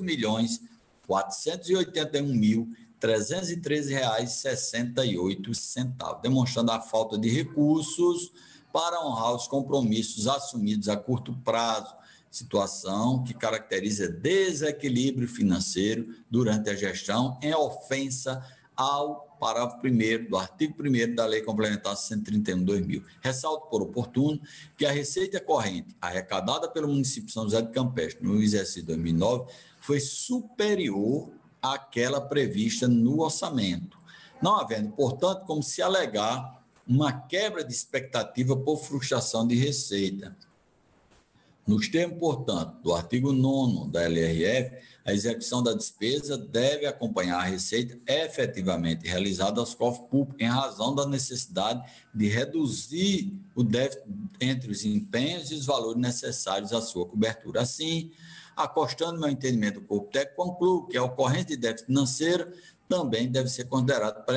2.481.313,68, demonstrando a falta de recursos para honrar os compromissos assumidos a curto prazo, situação que caracteriza desequilíbrio financeiro durante a gestão em ofensa ao parágrafo 1º do artigo 1º da Lei Complementar 131/2000. Ressalto por oportuno que a receita corrente arrecadada pelo município de São José do Campestre no exercício de 2009 foi superior àquela prevista no orçamento, não havendo, portanto, como se alegar uma quebra de expectativa por frustração de receita. Nos termos, portanto, do artigo 9º da LRF, a execução da despesa deve acompanhar a receita efetivamente realizada aos cofres públicos em razão da necessidade de reduzir o déficit entre os empenhos e os valores necessários à sua cobertura. Assim, acostando meu entendimento do corpo técnico, concluo que a ocorrência de déficit financeiro também deve ser considerada para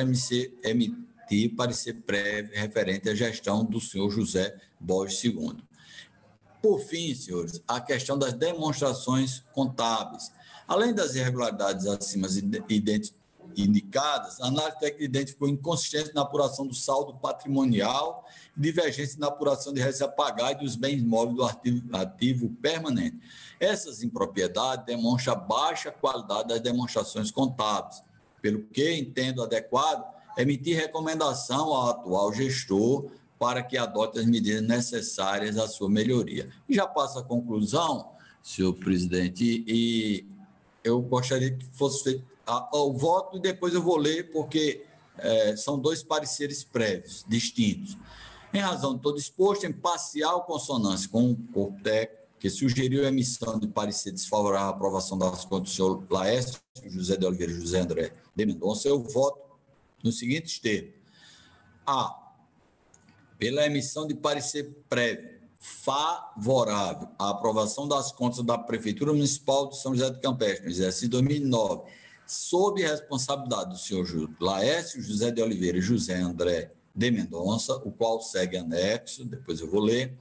emitir parecer prévio referente à gestão do senhor José Borges II. Por fim, senhores, a questão das demonstrações contábeis. Além das irregularidades acima indicadas, a análise técnica identificou inconsistência na apuração do saldo patrimonial e divergência na apuração de receita a pagar e dos bens móveis do ativo permanente. Essas impropriedades demonstram a baixa qualidade das demonstrações contábeis, pelo que entendo adequado emitir recomendação ao atual gestor para que adote as medidas necessárias à sua melhoria. E já passo à conclusão, senhor presidente, e eu gostaria que fosse feito o voto e depois eu vou ler, porque são dois pareceres prévios, distintos. Em razão de todo exposto, em parcial consonância com o corpo técnico, que sugeriu a emissão de parecer desfavorável à aprovação das contas do senhor Laércio José de Oliveira e José André de Mendonça, eu voto nos seguintes termos. A. Pela emissão de parecer prévio favorável à aprovação das contas da Prefeitura Municipal de São José do Campeche, no exercício 2009, sob responsabilidade do senhor Laércio José de Oliveira e José André de Mendonça, o qual segue anexo, depois eu vou ler.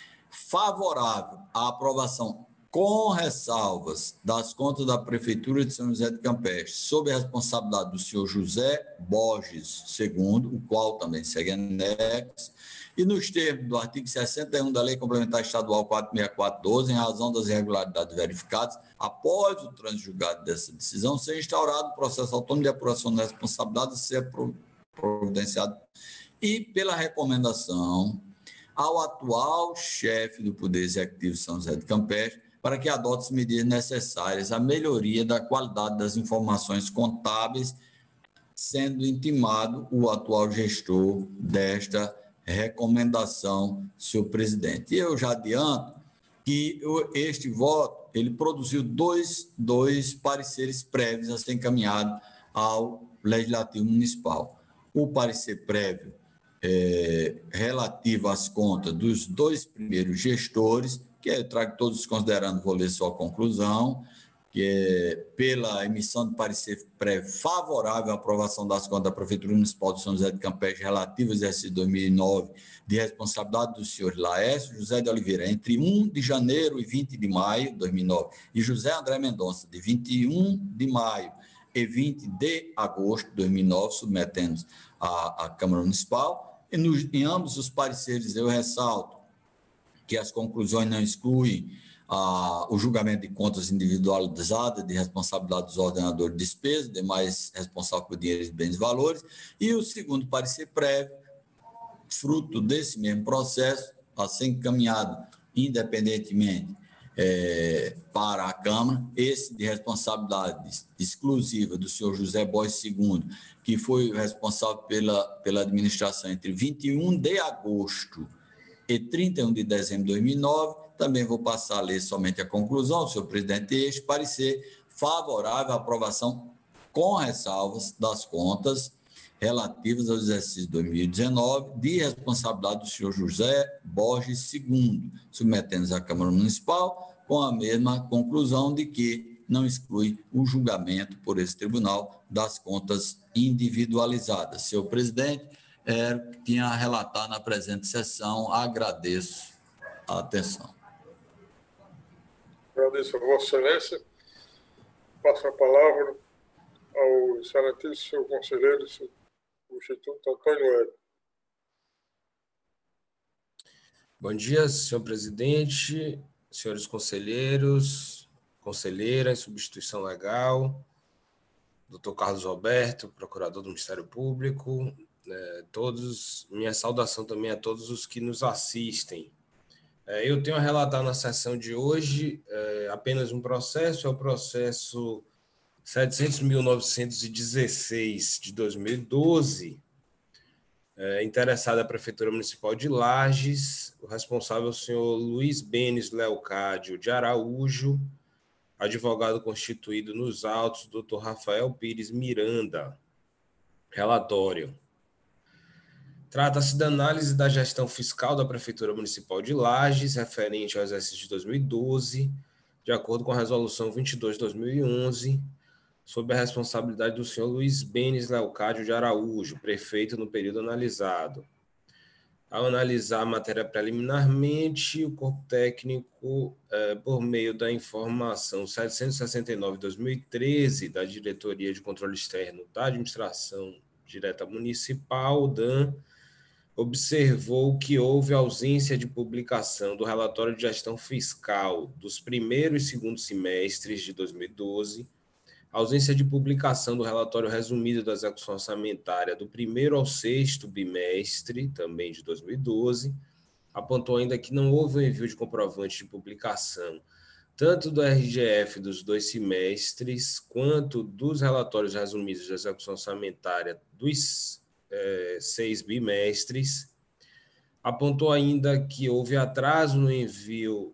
Favorável à aprovação com ressalvas das contas da Prefeitura de São José do Campeche, sob a responsabilidade do senhor José Borges II, o qual também segue anexo, e nos termos do artigo 61 da Lei Complementar Estadual 464/12, em razão das irregularidades verificadas, após o trânsito julgado dessa decisão, ser instaurado o processo autônomo de apuração da responsabilidade a ser providenciado, e pela recomendação ao atual chefe do Poder Executivo de São José do Campeche, para que adote as medidas necessárias à melhoria da qualidade das informações contábeis, sendo intimado o atual gestor desta recomendação, senhor presidente. E eu já adianto que este voto, ele produziu dois pareceres prévios a ser encaminhado ao Legislativo Municipal. O parecer prévio relativo às contas dos dois primeiros gestores, que eu trago todos considerando, vou ler só a conclusão, que é pela emissão de parecer prévio favorável à aprovação das contas da Prefeitura Municipal de São José de Campeche relativas ao exercício 2009, de responsabilidade dos senhores Laércio José de Oliveira, entre 1 de janeiro e 20 de maio de 2009, e José André Mendonça, de 21 de maio e 20 de agosto de 2009, submetendo à Câmara Municipal. E em ambos os pareceres eu ressalto que as conclusões não excluem o julgamento de contas individualizadas de responsabilidade dos ordenadores de despesa, demais responsáveis por dinheiro, bens e valores, e o segundo parecer prévio, fruto desse mesmo processo, a ser encaminhado independentemente para a Câmara, esse de responsabilidade exclusiva do senhor José Borges II, que foi responsável pela administração entre 21 de agosto e 31 de dezembro de 2009, também vou passar a ler somente a conclusão, senhor presidente, este parecer favorável à aprovação com ressalvas das contas relativas ao exercício 2019, de responsabilidade do senhor José Borges II, submetendo-se à Câmara Municipal, com a mesma conclusão de que não exclui o julgamento por esse tribunal das contas individualizadas. Senhor presidente, tinha a relatar na presente sessão, agradeço a atenção. Agradeço a Vossa Excelência. Passo a palavra ao excelentíssimo senhor conselheiro do Instituto Antônio Hélio. Bom dia, senhor presidente, senhores conselheiros, conselheira em substituição legal, doutor Carlos Roberto, procurador do Ministério Público, minha saudação também a todos os que nos assistem. Eu tenho a relatar na sessão de hoje apenas um processo, é o processo 700.916 de 2012, Interessada a Prefeitura Municipal de Lages, o responsável é o senhor Luiz Benes Leocádio de Araújo, advogado constituído nos autos, doutor Rafael Pires Miranda. Relatório. Trata-se da análise da gestão fiscal da Prefeitura Municipal de Lages, referente ao exercício de 2012, de acordo com a Resolução 22 de 2011, sob a responsabilidade do senhor Luiz Benes Leocádio de Araújo, prefeito no período analisado. Ao analisar a matéria preliminarmente, o corpo técnico, por meio da informação 769/2013 da Diretoria de Controle Externo da Administração Direta Municipal, DAM, observou que houve ausência de publicação do relatório de gestão fiscal dos primeiro e segundo semestres de 2012, ausência de publicação do relatório resumido da execução orçamentária do primeiro ao sexto bimestre, também de 2012, apontou ainda que não houve o envio de comprovante de publicação, tanto do RGF dos 2 semestres, quanto dos relatórios resumidos da execução orçamentária dos 6 bimestres. Apontou ainda que houve atraso no envio...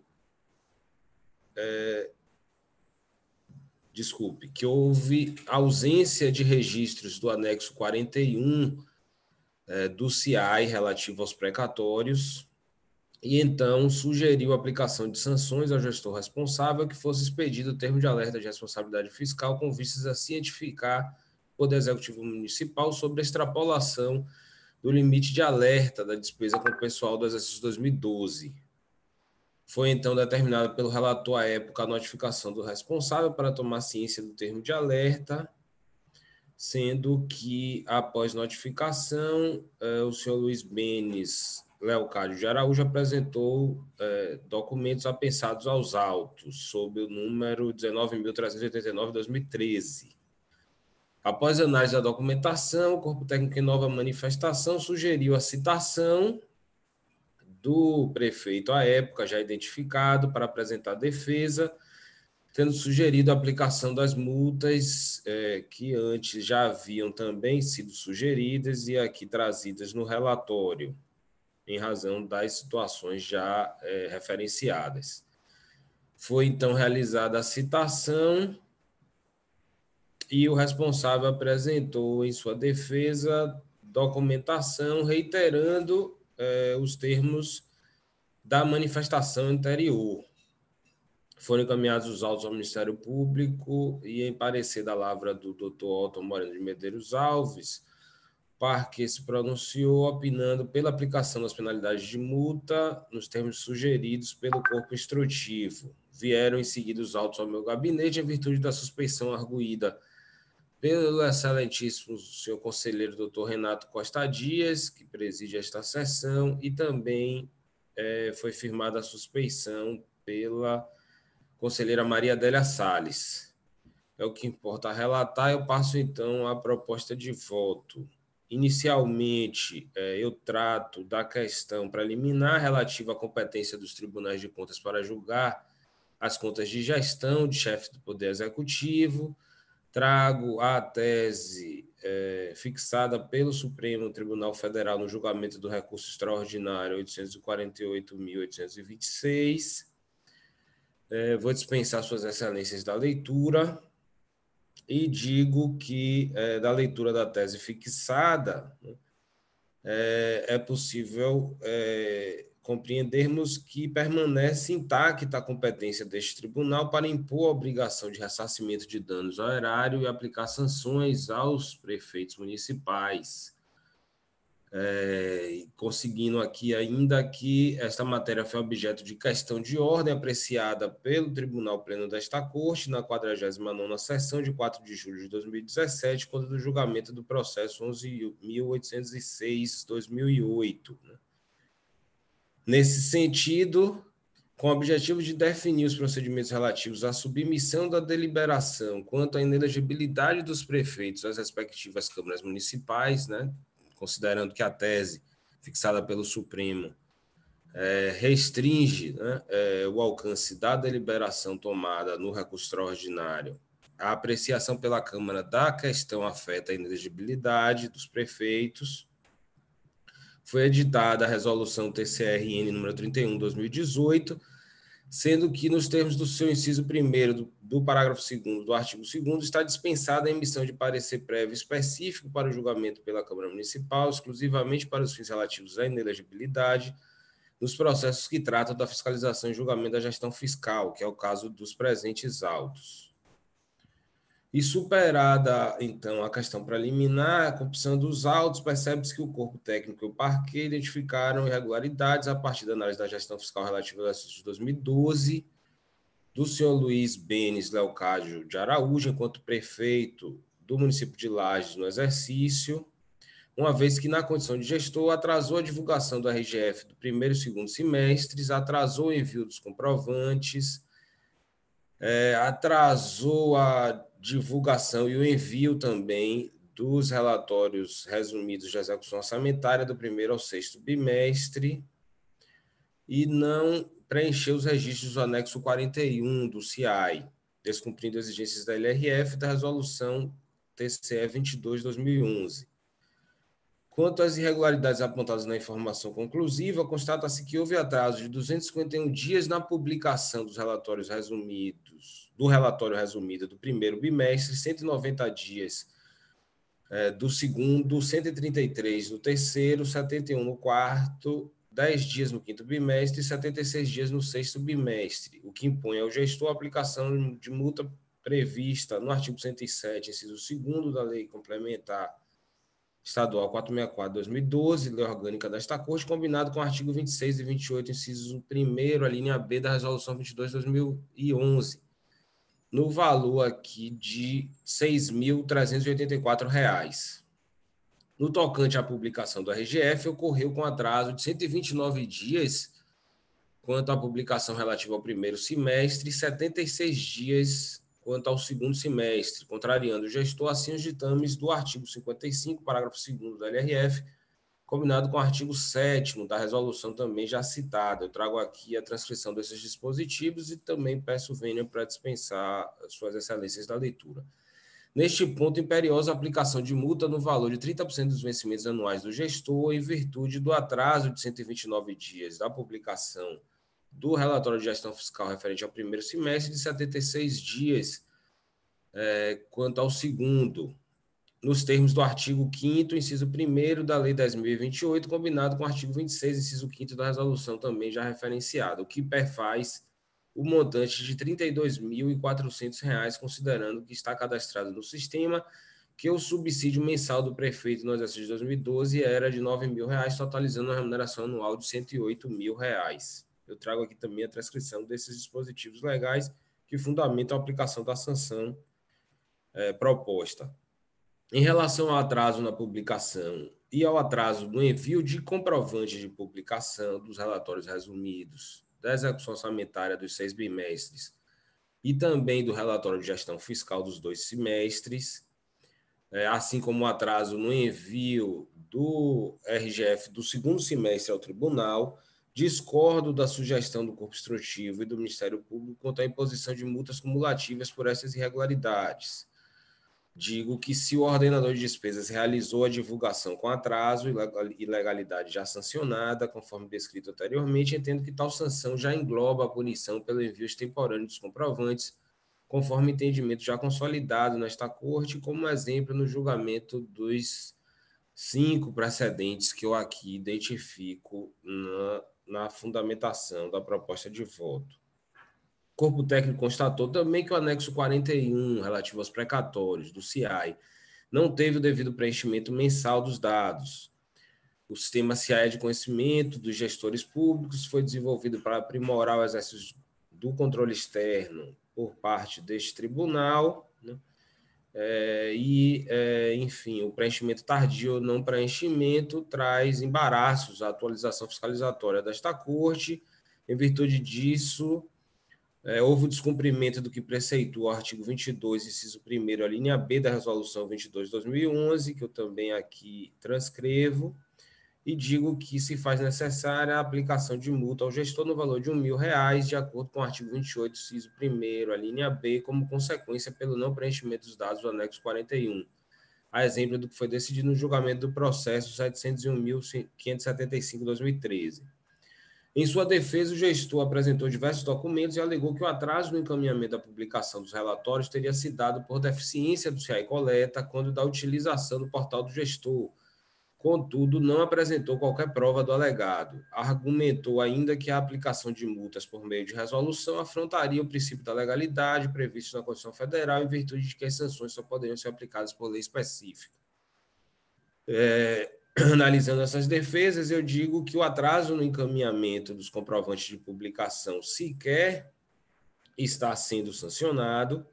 que houve ausência de registros do anexo 41 do CIAI relativo aos precatórios, e então sugeriu a aplicação de sanções ao gestor responsável que fosse expedido o termo de alerta de responsabilidade fiscal com vistas a cientificar o Poder Executivo Municipal sobre a extrapolação do limite de alerta da despesa com o pessoal do exercício 2012. Foi, então, determinada pelo relator à época a notificação do responsável para tomar ciência do termo de alerta, sendo que, após notificação, o senhor Luiz Benes Leocádio de Araújo apresentou documentos apensados aos autos, sob o número 19.389/2013. Após a análise da documentação, o Corpo Técnico em nova manifestação sugeriu a citação do prefeito à época, já identificado, para apresentar defesa, tendo sugerido a aplicação das multas que antes já haviam também sido sugeridas e aqui trazidas no relatório, em razão das situações já referenciadas. Foi, então, realizada a citação e o responsável apresentou em sua defesa documentação reiterando os termos da manifestação anterior. Foram encaminhados os autos ao Ministério Público e, em parecer da lavra do Dr. Otton Moreno de Medeiros Alves, o parque se pronunciou opinando pela aplicação das penalidades de multa nos termos sugeridos pelo corpo instrutivo. Vieram em seguida os autos ao meu gabinete em virtude da suspeição arguída pelo excelentíssimo senhor conselheiro doutor Renato Costa Dias, que preside esta sessão, e também foi firmada a suspeição pela conselheira Maria Adélia Salles. É o que importa relatar. Eu passo, então, à proposta de voto. Inicialmente, eu trato da questão preliminar relativa à competência dos tribunais de contas para julgar as contas de gestão de chefe do Poder Executivo. Trago a tese fixada pelo Supremo Tribunal Federal no julgamento do recurso extraordinário 848.826. Vou dispensar suas excelências da leitura e digo que, da leitura da tese fixada, é possível compreendermos que permanece intacta a competência deste tribunal para impor a obrigação de ressarcimento de danos ao erário e aplicar sanções aos prefeitos municipais. Conseguindo aqui ainda que esta matéria foi objeto de questão de ordem apreciada pelo Tribunal Pleno desta Corte na 49ª sessão de 4 de julho de 2017, quando do julgamento do processo 11.806/2008. Nesse sentido, com o objetivo de definir os procedimentos relativos à submissão da deliberação quanto à inelegibilidade dos prefeitos às respectivas câmaras municipais, considerando que a tese fixada pelo Supremo restringe o alcance da deliberação tomada no recurso extraordinário, a apreciação pela Câmara da questão afeta a inelegibilidade dos prefeitos. foi editada a resolução TCRN número 31, 2018, sendo que, nos termos do seu inciso 1º do parágrafo 2º do artigo 2º, está dispensada a emissão de parecer prévio específico para o julgamento pela Câmara Municipal, exclusivamente para os fins relativos à inelegibilidade, nos processos que tratam da fiscalização e julgamento da gestão fiscal, que é o caso dos presentes autos. E superada, então, a questão preliminar, a corrupção dos autos, percebe-se que o corpo técnico e o parquê identificaram irregularidades a partir da análise da gestão fiscal relativa ao exercício de 2012, do senhor Luiz Benes Leocádio de Araújo, enquanto prefeito do município de Lages no exercício, uma vez que, na condição de gestor, atrasou a divulgação do RGF do primeiro e segundo semestres, atrasou o envio dos comprovantes, atrasou a divulgação e o envio também dos relatórios resumidos de execução orçamentária do primeiro ao sexto bimestre e não preencheu os registros do anexo 41 do CIAI, descumprindo exigências da LRF e da resolução TCE 22/2011. Quanto às irregularidades apontadas na informação conclusiva, constata-se que houve atraso de 251 dias na publicação dos relatórios resumidos, do relatório resumido do primeiro bimestre, 190 dias do segundo, 133 no terceiro, 71 no quarto, 10 dias no quinto bimestre e 76 dias no sexto bimestre, o que impõe ao gestor a aplicação de multa prevista no artigo 107, inciso 2º da Lei Complementar Estadual 464/2012, Lei Orgânica desta Corte, combinado com o artigo 26 e 28, inciso 1º, a linha B da Resolução 22/2011, no valor aqui de R$ 6.384. No tocante à publicação do RGF, ocorreu com atraso de 129 dias quanto à publicação relativa ao primeiro semestre e 76 dias quanto ao segundo semestre, contrariando o gestor assim os ditames do artigo 55, parágrafo 2º da LRF, combinado com o artigo 7º da resolução também já citada. Eu trago aqui a transcrição desses dispositivos e também peço vênia para dispensar suas excelências da leitura. Neste ponto, imperiosa a aplicação de multa no valor de 30% dos vencimentos anuais do gestor em virtude do atraso de 129 dias da publicação do relatório de gestão fiscal referente ao primeiro semestre e de 76 dias quanto ao segundo, nos termos do artigo 5º, inciso 1º da Lei 10.028, combinado com o artigo 26, inciso 5º da resolução também já referenciada, o que perfaz o montante de R$ 32.400, considerando que está cadastrado no sistema que o subsídio mensal do prefeito no exercício de 2012 era de R$ 9.000, totalizando uma remuneração anual de R$ 108.000. Eu trago aqui também a transcrição desses dispositivos legais que fundamentam a aplicação da sanção proposta. Em relação ao atraso na publicação e ao atraso no envio de comprovantes de publicação dos relatórios resumidos da execução orçamentária dos 6 bimestres e também do relatório de gestão fiscal dos 2 semestres, assim como o atraso no envio do RGF do segundo semestre ao tribunal, discordo da sugestão do Corpo Instrutivo e do Ministério Público quanto à imposição de multas cumulativas por essas irregularidades. Digo que, se o ordenador de despesas realizou a divulgação com atraso e legalidade já sancionada, conforme descrito anteriormente, entendo que tal sanção já engloba a punição pelo envio extemporâneo dos comprovantes, conforme entendimento já consolidado nesta Corte, como exemplo no julgamento dos 5 precedentes que eu aqui identifico na fundamentação da proposta de voto. O corpo técnico constatou também que o anexo 41, relativo aos precatórios do CIAI, não teve o devido preenchimento mensal dos dados. O sistema CIAI de conhecimento dos gestores públicos foi desenvolvido para aprimorar o exercício do controle externo por parte deste tribunal, né? Enfim, o preenchimento tardio ou não preenchimento traz embaraços à atualização fiscalizatória desta Corte. Em virtude disso, houve o descumprimento do que preceitua o artigo 22, inciso 1º, a linha B da Resolução 22/2011, que eu também aqui transcrevo, e digo que se faz necessária a aplicação de multa ao gestor no valor de R$ 1.000, de acordo com o artigo 28, inciso 1º, a linha B, como consequência pelo não preenchimento dos dados do anexo 41. a exemplo do que foi decidido no julgamento do processo 701.575/2013. Em sua defesa, o gestor apresentou diversos documentos e alegou que o atraso no encaminhamento da publicação dos relatórios teria sido dado por deficiência do CIAI Coleta quando da utilização do portal do gestor. Contudo, não apresentou qualquer prova do alegado. Argumentou ainda que a aplicação de multas por meio de resolução afrontaria o princípio da legalidade previsto na Constituição Federal, em virtude de que as sanções só poderiam ser aplicadas por lei específica. Analisando essas defesas, eu digo que o atraso no encaminhamento dos comprovantes de publicação sequer está sendo sancionado.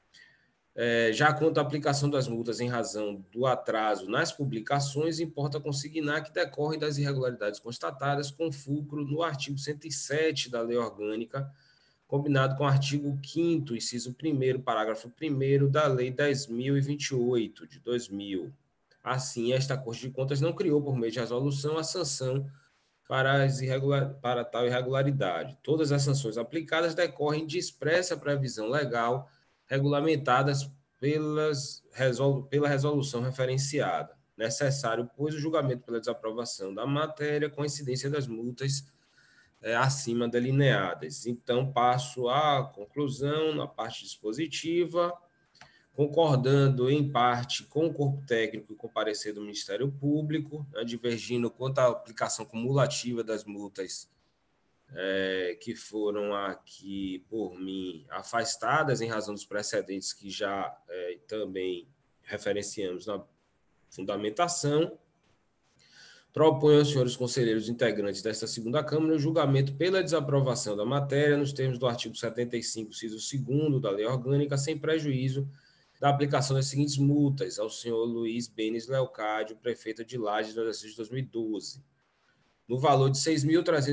Já quanto à aplicação das multas em razão do atraso nas publicações, importa consignar que decorrem das irregularidades constatadas com fulcro no artigo 107 da Lei Orgânica, combinado com o artigo 5º, inciso 1º, parágrafo 1º da Lei 10.028, de 2000. Assim, esta Corte de Contas não criou, por meio de resolução, a sanção para tal irregularidade. Todas as sanções aplicadas decorrem de expressa previsão legal regulamentadas pela resolução referenciada. Necessário, pois, o julgamento pela desaprovação da matéria com incidência das multas acima delineadas. Então, passo à conclusão na parte dispositiva, concordando em parte com o corpo técnico e com o parecer do Ministério Público, divergindo quanto à aplicação cumulativa das multas que foram aqui, por mim, afastadas em razão dos precedentes que já também referenciamos na fundamentação. Proponho aos senhores conselheiros integrantes desta segunda Câmara o julgamento pela desaprovação da matéria nos termos do artigo 75, inciso 2º da Lei Orgânica, sem prejuízo da aplicação das seguintes multas ao senhor Luiz Benes Leocádio, prefeito de Lages, no exercício de 2012. No valor de R$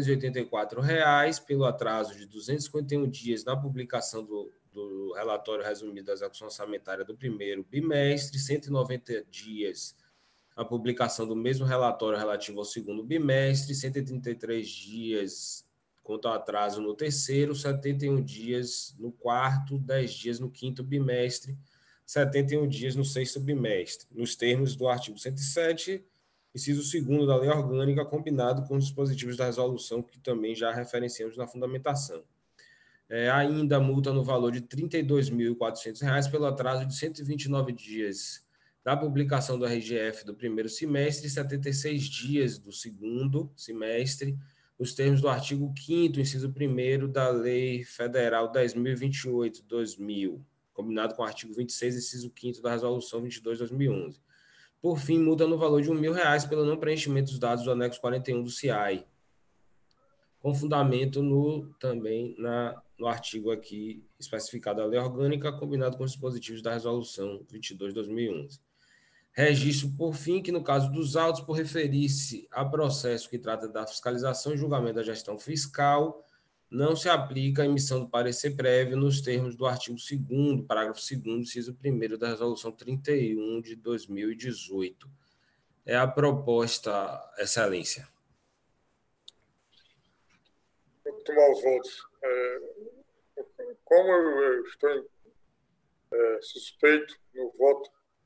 6.384, pelo atraso de 251 dias na publicação do relatório resumido da execução orçamentária do primeiro bimestre, 190 dias a publicação do mesmo relatório relativo ao segundo bimestre, 133 dias quanto ao atraso no terceiro, 71 dias no quarto, 10 dias no quinto bimestre, 71 dias no sexto bimestre, nos termos do artigo 107, inciso 2º da Lei Orgânica, combinado com os dispositivos da resolução que também já referenciamos na fundamentação. Ainda multa no valor de R$ 32.400 pelo atraso de 129 dias da publicação do RGF do primeiro semestre e 76 dias do segundo semestre, nos termos do artigo 5º, inciso 1º da Lei Federal 10.028/2000, combinado com o artigo 26, inciso 5º da Resolução 22/2011. Por fim, multa no valor de R$ 1.000 pelo não preenchimento dos dados do anexo 41 do CIAI, com fundamento também no artigo aqui especificado da Lei Orgânica, combinado com os dispositivos da Resolução 22/2011. Registro, por fim, que no caso dos autos, por referir-se a processo que trata da fiscalização e julgamento da gestão fiscal, não se aplica a emissão do parecer prévio nos termos do artigo 2º, parágrafo 2º, inciso 1º da Resolução 31 de 2018. É a proposta, Excelência. Vou tomar os votos. Como eu estou suspeito no voto,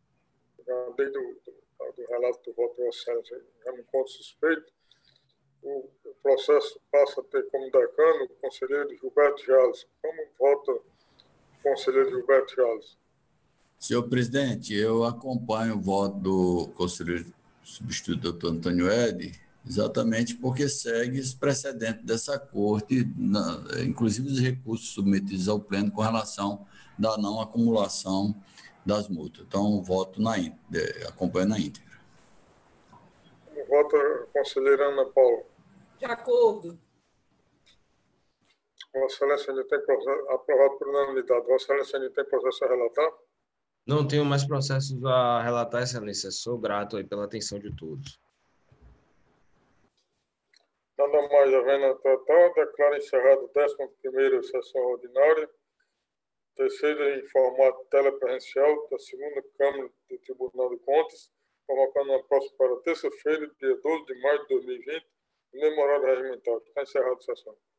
do relato do voto do Excelência, já me encontro suspeito, o processo passa a ter como decano o conselheiro Gilberto Jales. Como vota o conselheiro Gilberto Jales? Senhor presidente, eu acompanho o voto do conselheiro substituto doutor Antônio Ed, exatamente porque segue esse precedente dessa corte, inclusive os recursos submetidos ao pleno com relação da não acumulação das multas. Então, voto acompanho na íntegra. Vota a conselheira Ana Paula. De acordo. Vossa Excelência ainda tem processo aprovado por unanimidade. Vossa Excelência ainda tem processo a relatar? Não tenho mais processos a relatar, Excelência. Sou grato aí pela atenção de todos. Nada mais havendo a tratar, declaro encerrada a 11ª sessão ordinária, terceira em formato telepresencial da segunda Câmara do Tribunal de Contas, convocando a próxima para terça-feira, dia 12 de maio de 2020, no horário regimental. Está encerrada a sessão.